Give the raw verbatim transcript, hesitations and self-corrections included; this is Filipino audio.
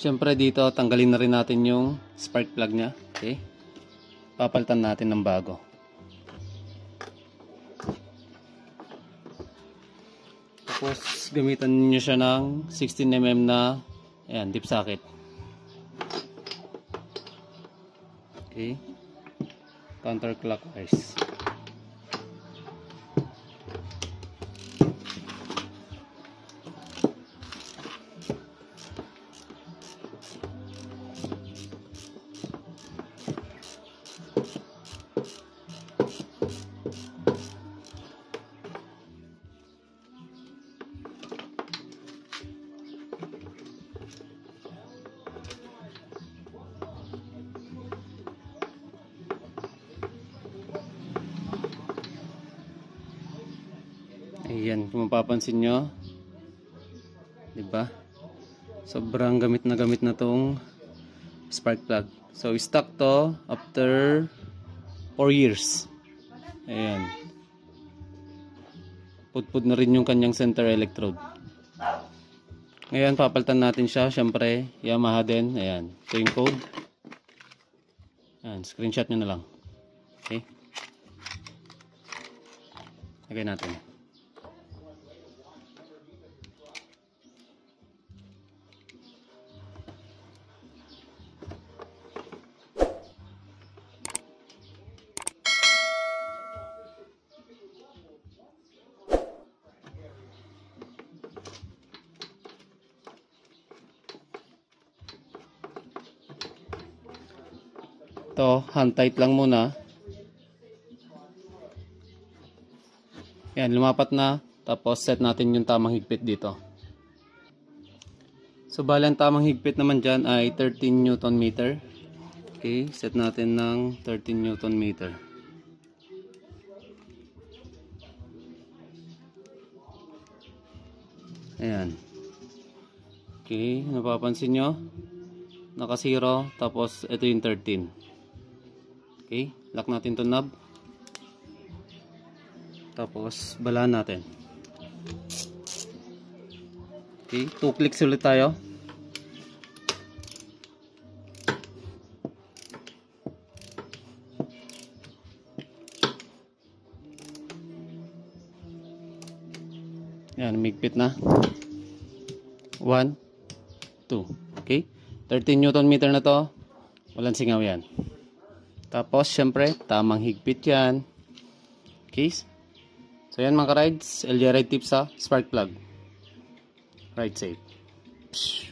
Siyempre dito, tanggalin na rin natin yung spark plug nya. Okay? Papalitan natin ng bago. Tapos, gamitan niyo siya ng sixteen millimeter na ayan, dip socket. Okay? Counterclockwise. Ayan, kung mapapansin nyo, diba? Sobrang gamit na gamit na tong spark plug. So, stock to after four years. Ayan. Pudpud na rin yung kanyang center electrode. Ngayon, papalitan natin siya. Siyempre, Yamaha din. Ayan. Ito yung code. Ayan, screenshot nyo na lang. Okay? Lagay natin. Ito, hand tight lang muna. Yan, lumapat na. Tapos set natin yung tamang higpit dito. So, bali ang tamang higpit naman dyan ay thirteen newton meter. Okay, set natin ng thirteen newton meter. Ayan. Okay, napapansin nyo? Naka zero, tapos ito yung thirteen. Okay, lock natin to knob. Tapos balaan natin. Okay, two clicks ulit tayo. Yan, migpit na. one, two. Okay, thirteen newton meter na to. Walang singaw yan. Tapos, syempre, tamang higpit yan. Okay. So, yan mga ka-rides. L G Ride tips sa spark plug. Ride safe.